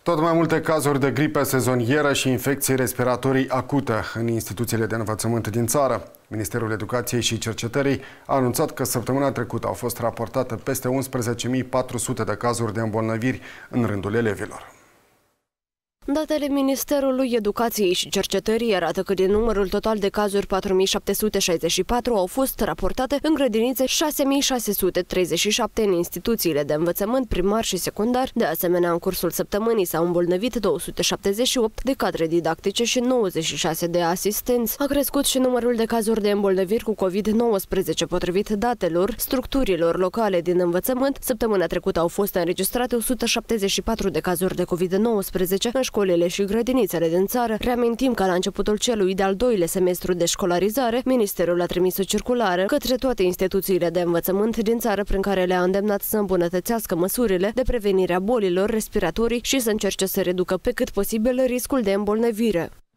Tot mai multe cazuri de gripă sezonieră și infecții respiratorii acute în instituțiile de învățământ din țară. Ministerul Educației și Cercetării a anunțat că săptămâna trecută au fost raportate peste 11.400 de cazuri de îmbolnăviri în rândul elevilor. Datele Ministerului Educației și Cercetării arată că din numărul total de cazuri 4.764 au fost raportate în grădinițe 6.637 în instituțiile de învățământ primar și secundar. De asemenea, în cursul săptămânii s-au îmbolnăvit 278 de cadre didactice și 96 de asistenți. A crescut și numărul de cazuri de îmbolnăviri cu COVID-19 potrivit datelor structurilor locale din învățământ. Săptămâna trecută au fost înregistrate 174 de cazuri de COVID-19 în școlile și grădinițele din țară. Reamintim că la începutul celui de-al doilea semestru de școlarizare, Ministerul a trimis o circulară către toate instituțiile de învățământ din țară prin care le-a îndemnat să îmbunătățească măsurile de prevenire a bolilor respiratorii și să încerce să reducă pe cât posibil riscul de îmbolnăvire.